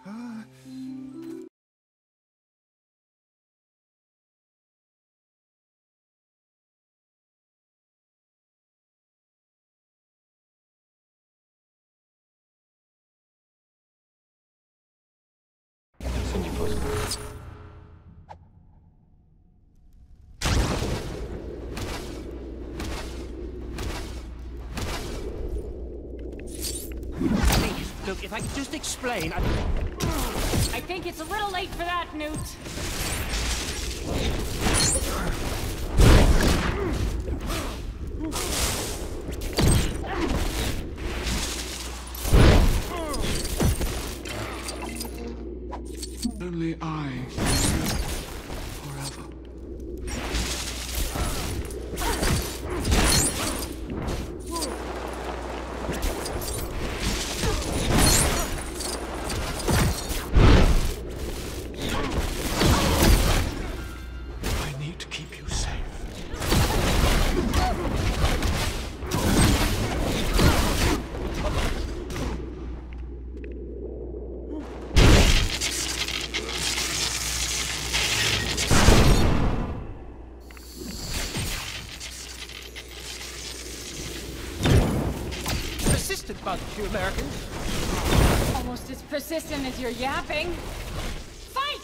Look, if I could just explain, I think it's a little late for that, Newt. Only I forever. I need to keep you safe. persistent bunch, you Americans. Almost as persistent as your yapping. Fight!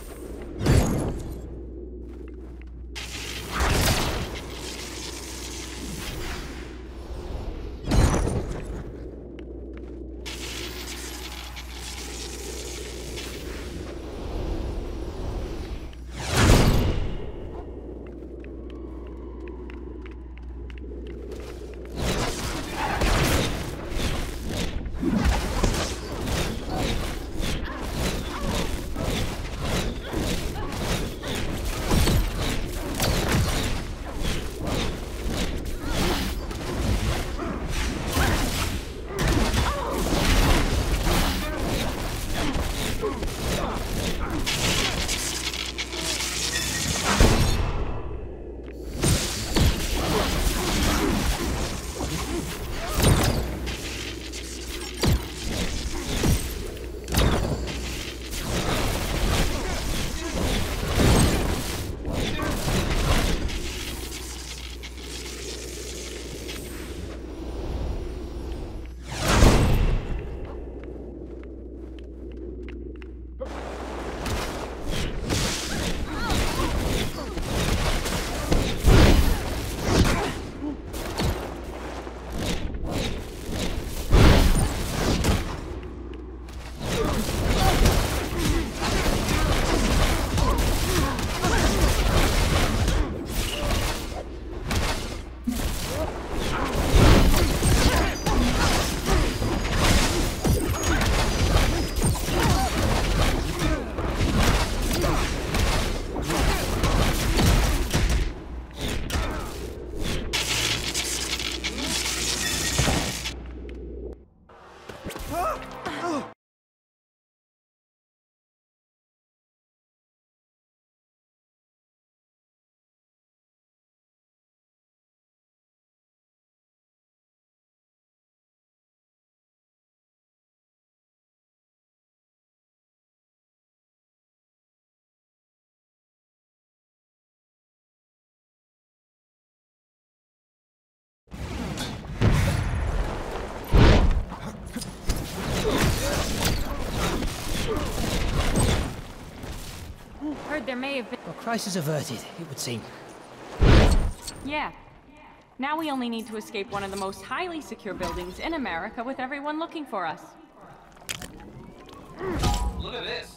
Heard there may have been... Well, crisis averted, it would seem. Yeah. Now we only need to escape one of the most highly secure buildings in America with everyone looking for us. Look at this.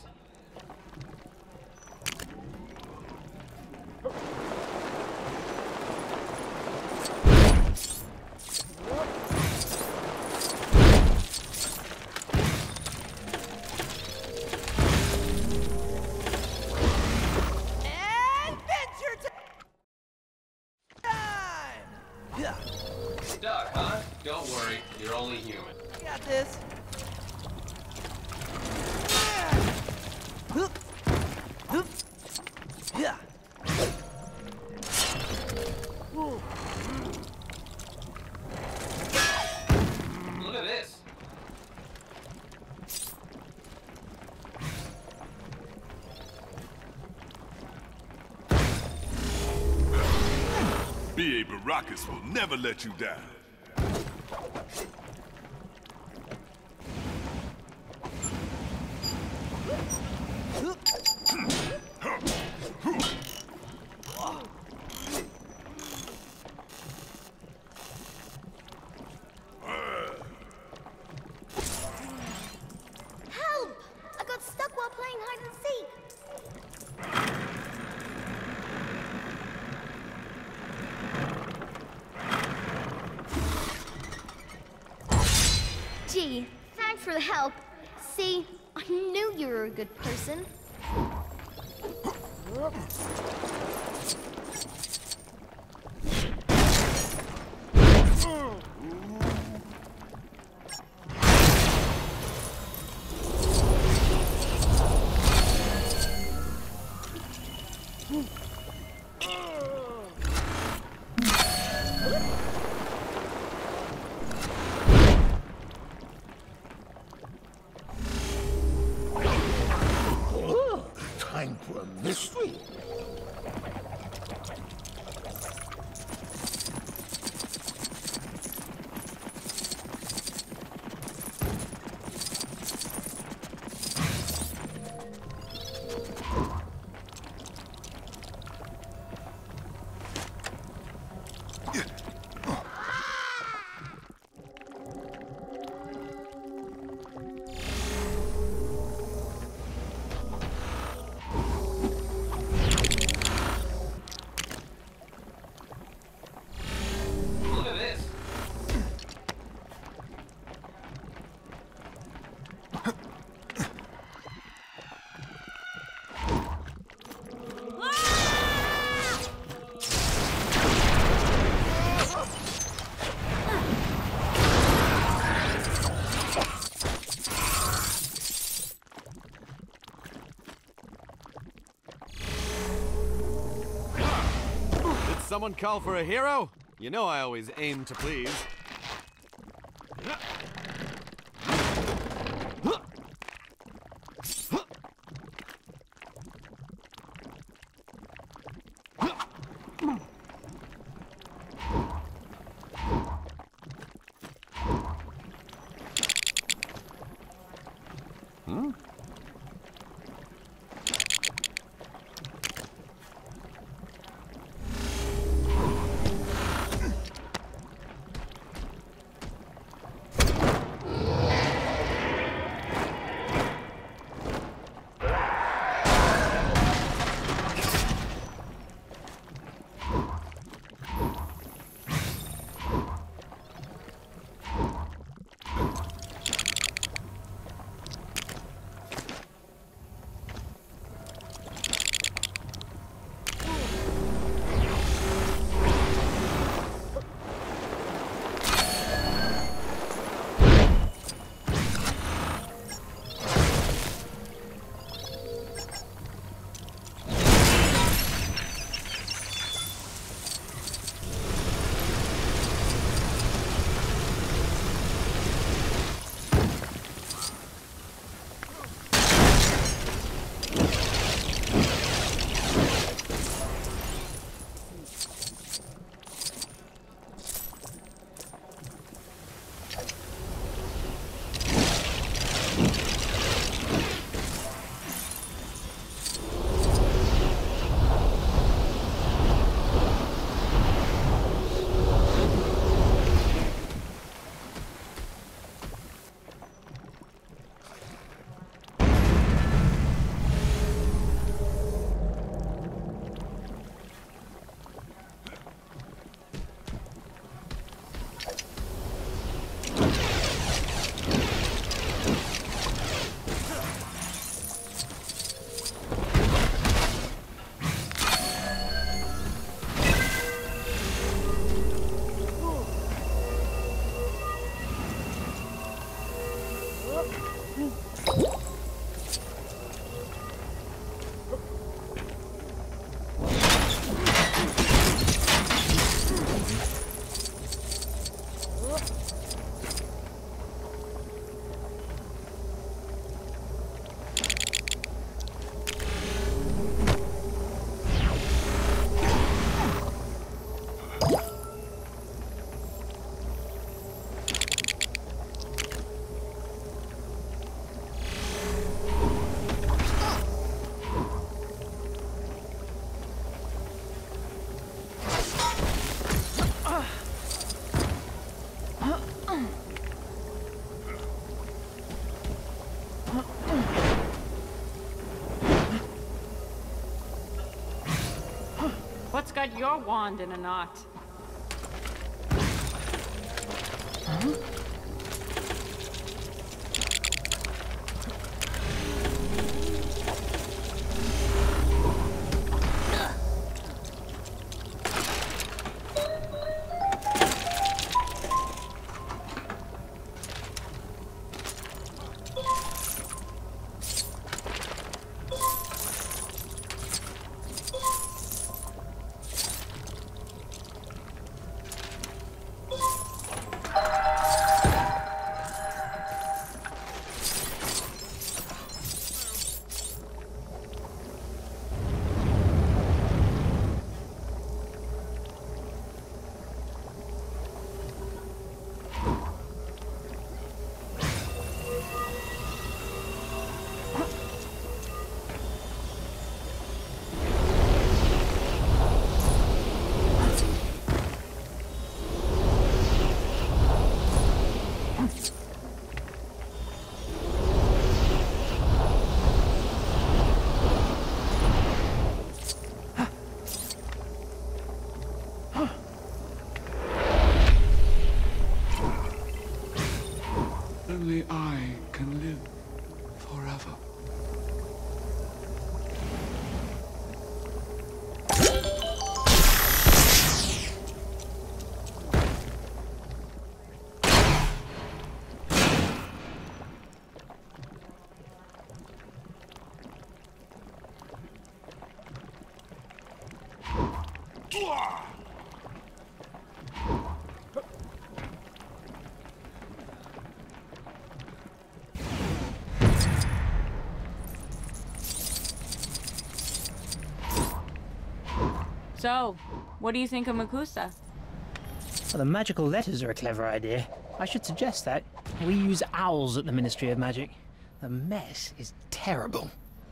Stuck, huh? Don't worry, you're only human. Got this. rockets will never let you down. Help! I got stuck while playing hide and seek. Gee, thanks for the help. See, I knew you were a good person. Time for a mystery. Someone call for a hero? You know I always aim to please. got your wand in a knot. Only I can live forever. So, what do you think of Makusa? Well, the magical letters are a clever idea. I should suggest that. We use owls at the Ministry of Magic. The mess is terrible.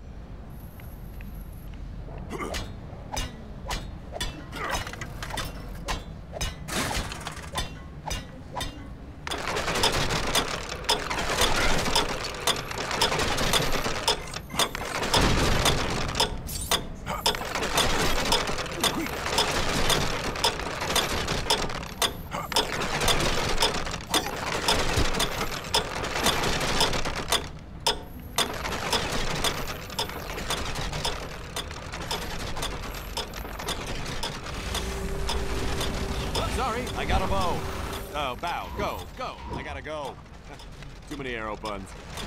Sorry, I got a bow. Oh, bow. Go, go. I gotta go. Too many arrow buns.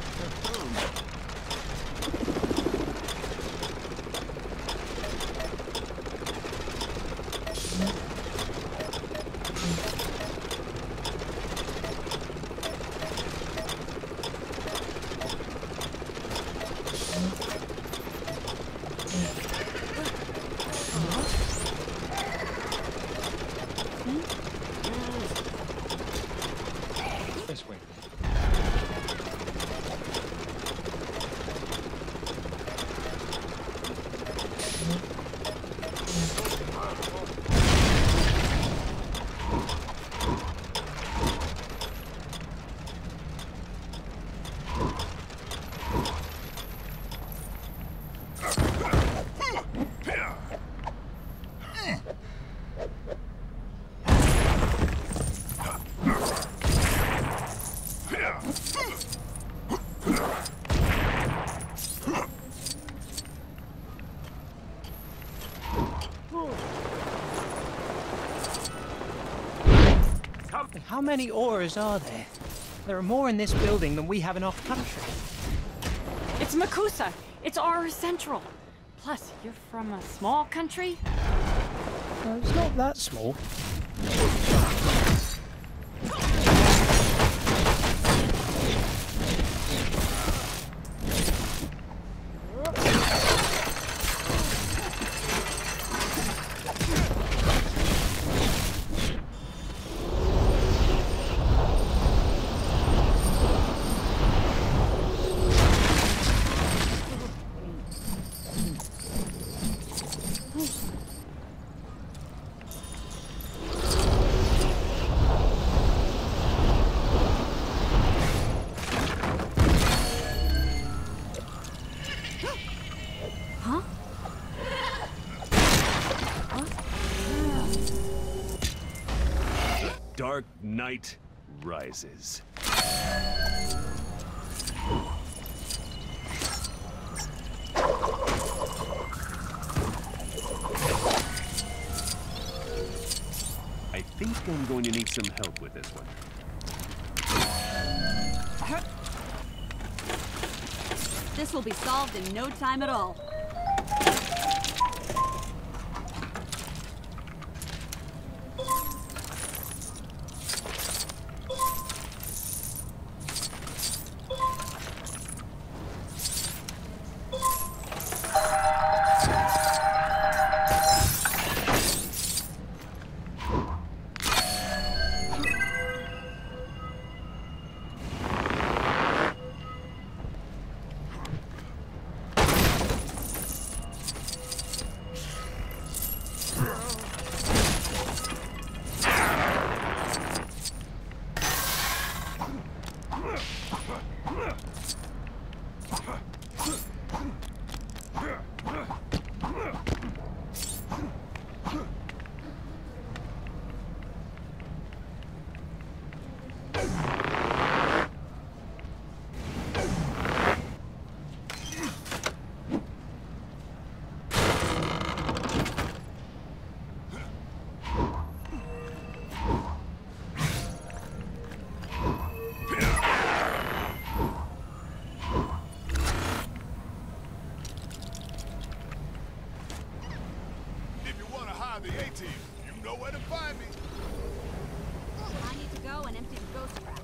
This way. How many ores are there? There are more in this building than we have in our country. It's Makusa! It's our central! Plus, you're from a small country? No, it's not that small. dark night rises. I think I'm going to need some help with this one. This will be solved in no time at all. The A-Team, you know where to find me. I need to go and empty the ghost trap.